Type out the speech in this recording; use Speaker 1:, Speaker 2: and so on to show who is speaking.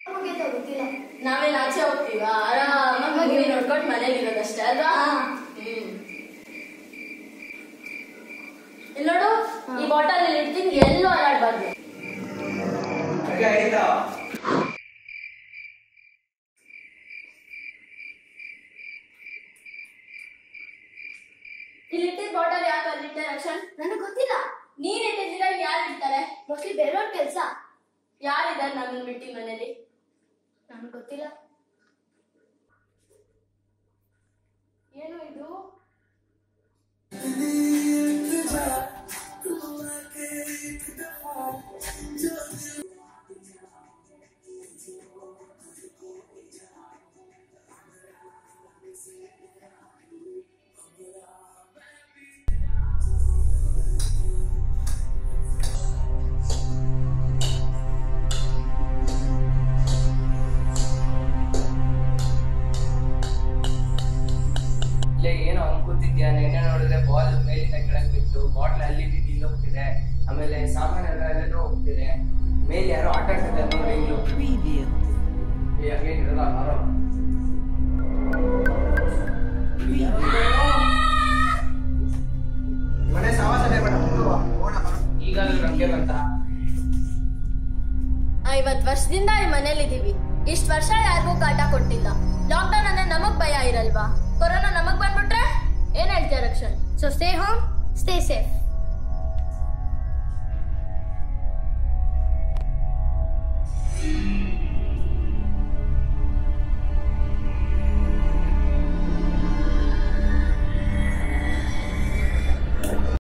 Speaker 1: ಗೊತ್ತಿಲ್ಲ.
Speaker 2: ನಾವೇನ್ ಆಚೆ ಹೋಗ್ತೀವಾ? ಆರಾಮಾಗಿ ಮೂವಿ ನೋಡ್ಕೊಂಡು ಮನೇಲಿ ಇರೋದಷ್ಟೇ ಅಲ್ವಾ? ಇಲ್ಲಿ ನೋಡು, ಈ ಬಾಟಲ್ ಅಲ್ಲಿ ಇಡ್ತೀನಿ, ಎಲ್ಲೂ ಅಲ್ಲಾಡ್ಬಾರ್ದು. ಇಲ್ಲಿ ಇಟ್ಟಿದ್ ಬಾಟಲ್ ಯಾಕೆ ಅಲ್ಲಿಟ್ಟೆ ರಕ್ಷಣ್?
Speaker 1: ನನಗೆ ಗೊತ್ತಿಲ್ಲ.
Speaker 2: ನೀನ್ ಇಟ್ಟಿದ್ದೀರ, ಯಾರು ಇಡ್ತಾರೆ?
Speaker 1: ಮೋಸ್ಟ್ಲಿ ಬೇರೆಯವ್ರ ಕೆಲಸ.
Speaker 2: ಯಾರಿದ್ದಾರೆ ನನ್ನ ಬಿಟ್ಟಿ ಮನೇಲಿ?
Speaker 1: ನನಗೆ ಗೊತ್ತಿಲ್ಲ.
Speaker 2: ಏನು ಇದು?
Speaker 3: ಏನೋ ಅನ್ಕೋತಿದ್ಯಾ? ನೆನ್ನೆ ನೋಡಿದ್ರೆ ಬಾಲ್ ಮೇಲಿಂದ ಕೆಳಗೆ ಬಿತ್ತು, ಬಾಟ್ಲ್ ಅಲ್ಲಿ ಇಲ್ಲಿ ಹೋಗ್ತಿದೆ, ಆಮೇಲೆ ಸಾಮಾನೆಲ್ಲ ಎಲ್ಲೆಲ್ಲೋ ಹೋಗ್ತಿದೆ, ಮೇಲೆ ಯಾರೋ ಆಟ ಆಡ್ತಿದ್ದಾರೆ ನೋಡಿ. ಹಂಗೇನಿರಲ್ಲ, ಆರಾಮ.
Speaker 4: ಮನೆ ಸಮಾಸನೆ ಬೇಡ,
Speaker 3: ಈಗಾದ್ರೂ ನಮ್ಗೆ ಬಂತ.
Speaker 2: 50 ವರ್ಷದಿಂದ ಈ ಮನೇಲಿ ಇದೀವಿ. ಇಷ್ಟು ವರ್ಷ ಯಾರಿಗೂ ಕಾಟ ಕೊಟ್ಟಿಲ್ಲ. ಲಾಕ್ಡೌನ್ ಅಂದ್ರೆ ನಮಗ್ ಭಯ ಇರಲ್ವಾ? ಕೊರೋನಾ ನಮಗ್ ಬಂದ್ಬಿಟ್ರೆ ಏನ್ ಹೇಳ್ತೀಯ Rakshan?
Speaker 1: So stay home, stay safe.